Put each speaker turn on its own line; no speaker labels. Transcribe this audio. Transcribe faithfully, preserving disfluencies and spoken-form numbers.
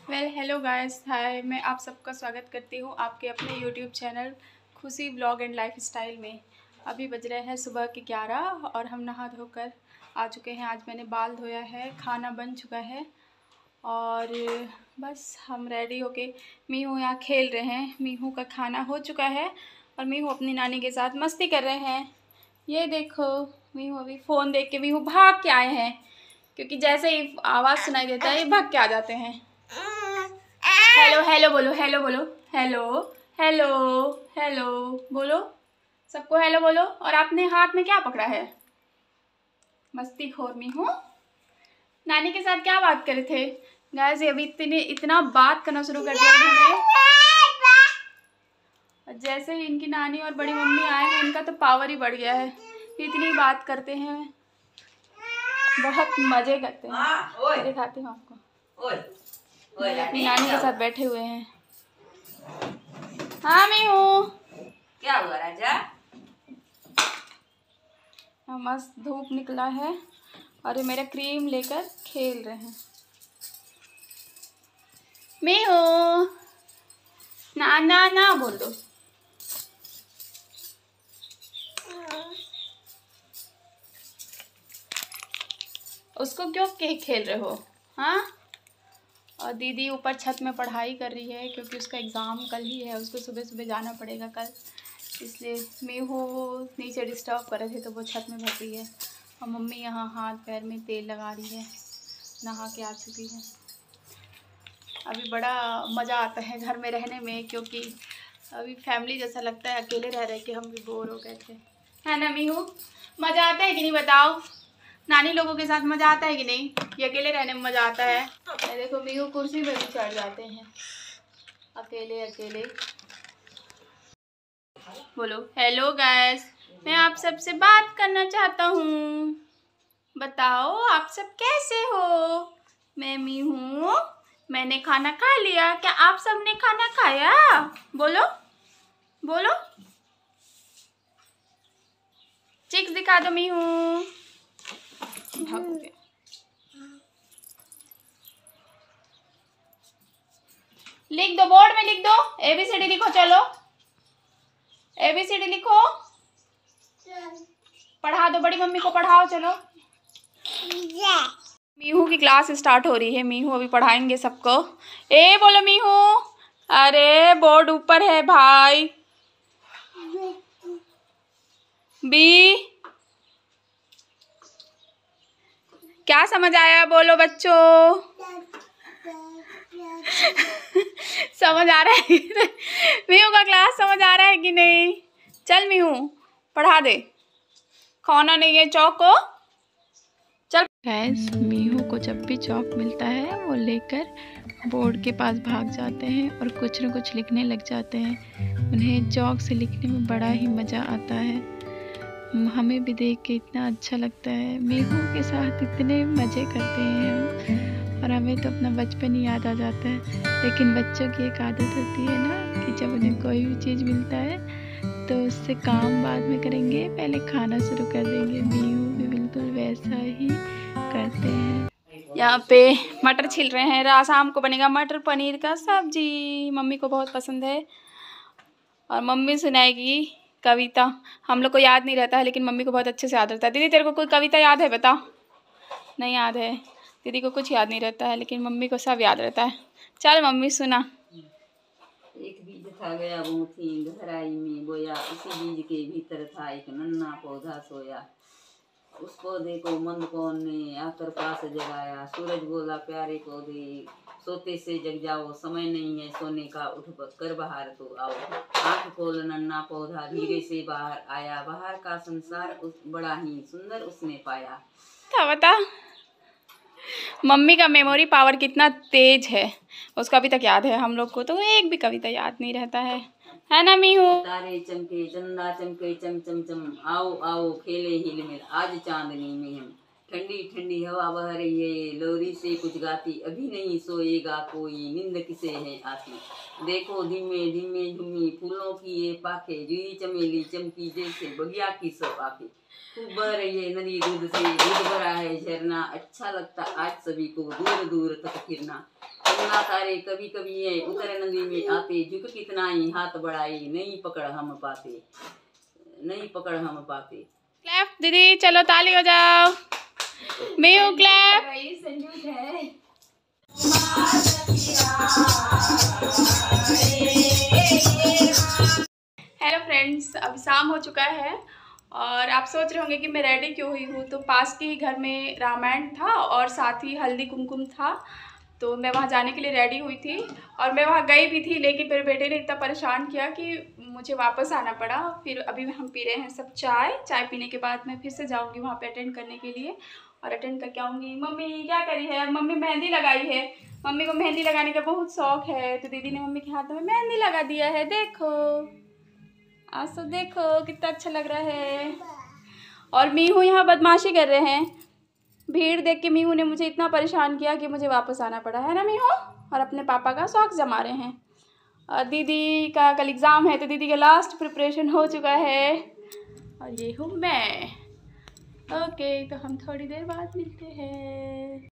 Well hello guys, हाय। मैं आप सबका स्वागत करती हूँ आपके अपने YouTube channel Khushi blog and lifestyle में। अभी बज रहे हैं सुबह के ग्यारह और हम नहा धोकर आ चुके हैं। आज मैंने बाल धोया है, खाना बन चुका है और बस हम रेडी होके मीहू यहाँ खेल रहे हैं। मीहू का खाना हो चुका है और मीहू अपनी नानी के साथ मस्ती कर रहे हैं। ये देखो मीहू अभी फ़ोन देख के मीहू भाग के आए हैं, क्योंकि जैसे ही आवाज़ सुनाई देता है ये भाग के आ जाते हैं। हेलो हेलो बोलो, हेलो बोलो, हेलो हेलो हेलो बोलो, सबको हेलो बोलो। और आपने हाथ में क्या पकड़ा है? मस्ती खोर मीहू। नानी के साथ क्या बात करे थे? गाइस अभी इतने इतना बात करना शुरू कर दिया इन्होंने। जैसे ही इनकी नानी और बड़ी मम्मी आए हैं इनका तो पावर ही बढ़ गया है, इतनी बात करते हैं, बहुत मज़े करते हैं। दिखाती हूँ आपको, अपनी नानी के साथ बैठे हुए हैं। हाँ मीहू,
क्या हुआ राजा?
मस्त धूप निकला है और ये मेरा क्रीम लेकर खेल रहे हैं। मीहू ना ना ना बोल दो। उसको क्यों के खेल रहे हो? हाँ। और दीदी ऊपर छत में पढ़ाई कर रही है, क्योंकि उसका एग्ज़ाम कल ही है, उसको सुबह सुबह जाना पड़ेगा कल, इसलिए मीहू नीचे डिस्टर्ब कर रहे थे तो वो छत में भग गई है। और मम्मी यहाँ हाथ पैर में तेल लगा रही है, नहा के आ चुकी है। अभी बड़ा मज़ा आता है घर में रहने में, क्योंकि अभी फैमिली जैसा लगता है। अकेले रह रहे कि हम भी बोर हो गए थे, है ना मीहू? मज़ा आता है कि नहीं बताओ? नानी लोगों के साथ मज़ा आता है कि नहीं? ये अकेले रहने में मज़ा आता है। ये देखो मीहू कुर्सी पे भी चढ़ जाते हैं अकेले अकेले। बोलो हेलो गाइस, मैं आप सबसे बात करना चाहता हूँ। बताओ आप सब कैसे हो? मैं मीहू, मैंने खाना खा लिया। क्या आप सब ने खाना खाया? बोलो बोलो, चिक्स दिखा दो मीहू। भाग गया। लिख दो, बोर्ड में लिख दो, ए बी सी डी लिखो। चलो ए बी सी डी लिखो, पढ़ा दो, बड़ी मम्मी को पढ़ाओ। चलो मीहू की क्लास स्टार्ट हो रही है, मीहू अभी पढ़ाएंगे सबको। ए बोलो मीहू। अरे बोर्ड ऊपर है भाई। बी क्या समझ आया बोलो बच्चों? समझ आ रहा है मीहू का क्लास समझ आ रहा है कि नहीं? चल मीहू पढ़ा दे, खाना नहीं है चौक को। चल गैस, मीहू को जब भी चौक मिलता है वो लेकर बोर्ड के पास भाग जाते हैं और कुछ न कुछ लिखने लग जाते हैं। उन्हें चौक से लिखने में बड़ा ही मज़ा आता है। हमें भी देख के इतना अच्छा लगता है। मीहू के साथ इतने मज़े करते हैं हम, और हमें तो अपना बचपन ही याद आ जाता है। लेकिन बच्चों की एक आदत होती है ना, कि जब उन्हें कोई भी चीज़ मिलता है तो उससे काम बाद में करेंगे, पहले खाना शुरू कर देंगे। मीहू भी बिल्कुल वैसा ही करते हैं। यहाँ पे मटर छिल रहे हैं, रात शाम को बनेगा मटर पनीर का सब्जी। मम्मी को बहुत पसंद है और मम्मी सुनाएगी कविता। हम लोग को याद नहीं रहता है, लेकिन मम्मी को बहुत अच्छे से याद रहता है। दीदी तेरे को कोई कविता याद है? बता। नहीं याद है, दीदी को कुछ याद नहीं रहता है, लेकिन मम्मी को सब याद रहता है। चल मम्मी सुना।
एक बीज था गया बूथी गहराई में बोया, उसी बीज के भीतर था एक नन्हा पौधा सोया। उस पौधे को मंद कौन ने आकर पास जगाया। सूरज बोला प्यारे पौधे सोते से जग जाओ, समय नहीं है सोने का, उठ कर बाहर तो आओ। आंख खोल नन्हा पौधा धीरे से बाहर आया, बाहर का संसार उस बड़ा ही सुंदर उसने पाया।
था बता, मम्मी का मेमोरी पावर कितना तेज है, उसको अभी तक याद है। हम लोग को तो एक भी कविता याद नहीं रहता है, है ना मीहू?
तारे चमके चंदा चमके चम चम चम, आओ आओ खेले हिल मिल आज चांदनी में हम। ठंडी ठंडी हवा बह रही है लोरी से कुछ गाती, अभी नहीं सोएगा कोई नींद किसे है आती। देखो धीमे धीमे झुमी फूलों की ये पाखे, जुई चमेली चमकी जैसे बगिया की सब आंखें। खूब बह रही है नदी दूध से, दूध भरा है झरना, अच्छा लगता आज सभी को दूर दूर तक फिरना। ना तारे कभी कभी ये उतर नदी में आते, झुक कितना ही हाथ बढ़ाई, नहीं पकड़ हम पाते, नहीं पकड़ हम पाते।
क्लैप दीदी, चलो ताली हो जाओ। मीहू क्लैप। हेलो फ्रेंड्स, अब शाम हो चुका है और आप सोच रहे होंगे कि मैं रेडी क्यों हुई हूँ। तो पास के ही घर में रामायण था और साथ ही हल्दी कुमकुम था, तो मैं वहाँ जाने के लिए रेडी हुई थी और मैं वहाँ गई भी थी, लेकिन मेरे बेटे ने इतना परेशान किया कि मुझे वापस आना पड़ा। फिर अभी हम पी रहे हैं सब चाय। चाय पीने के बाद मैं फिर से जाऊँगी वहाँ पे अटेंड करने के लिए और अटेंड करके आऊँगी। मम्मी क्या करी है? मम्मी मेहंदी लगाई है। मम्मी को मेहंदी लगाने का बहुत शौक है, तो दीदी ने मम्मी के हाथ में मेहंदी लगा दिया है। देखो आज तो देखो कितना अच्छा लग रहा है। और मीहू यहाँ बदमाशी कर रहे हैं। भीड़ देख के मीहू ने मुझे इतना परेशान किया कि मुझे वापस आना पड़ा, है ना मीहू? और अपने पापा का शौक जमा रहे हैं। और दीदी का कल एग्ज़ाम है, तो दीदी का लास्ट प्रिपरेशन हो चुका है और ये हूँ मैं। ओके, तो हम थोड़ी देर बाद मिलते हैं।